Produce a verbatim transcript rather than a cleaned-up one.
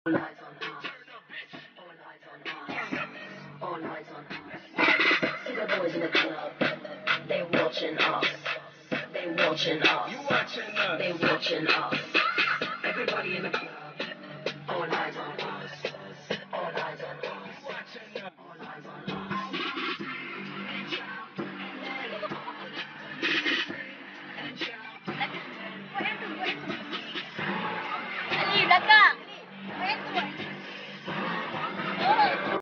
All eyes on us. All eyes on us. All eyes on us. See the boys in the club. They watching us. They watching us. You watching us. They watching us. Everybody in the club. All eyes on us.